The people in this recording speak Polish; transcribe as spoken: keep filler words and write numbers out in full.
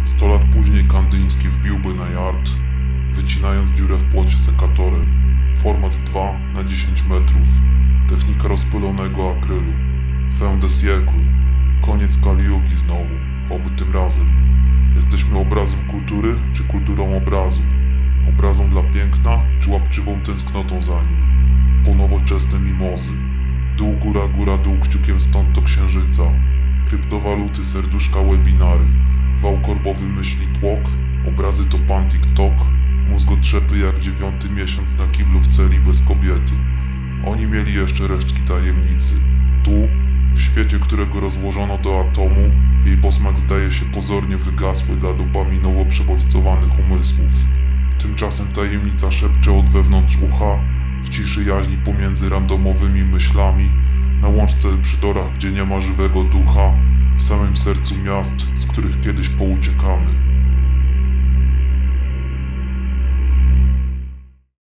Sto lat później Kandyński wbiłby na yard, wycinając dziurę w płocie sekatorem. Format dwa na dziesięć metrów. Technika rozpylonego akrylu. Fin de siècle. Koniec Kali-Yugi znowu, oby tym razem. Jesteśmy obrazem kultury, czy kulturą obrazu? Obrazą dla piękna, czy łapczywą tęsknotą za nim? Po nowoczesne mimozy. Dół, góra, góra, dół, kciukiem stąd do księżyca. Kryptowaluty, serduszka, webinary. Wał korbowy myśli tłok. Obrazy to pan TikTok. Mózg otrzepy jak dziewiąty miesiąc na kiblu w celi bez kobiety. Oni mieli jeszcze resztki tajemnicy. Tu, w świecie, którego rozłożono do atomu, jej posmak zdaje się pozornie wygasły dla dopaminowo przebodźcowanych umysłów. Tymczasem tajemnica szepcze od wewnątrz ucha, w ciszy jaźni pomiędzy randomowymi myślami, na łączce przy torach, gdzie nie ma żywego ducha, w samym sercu miast, z których kiedyś pouczyli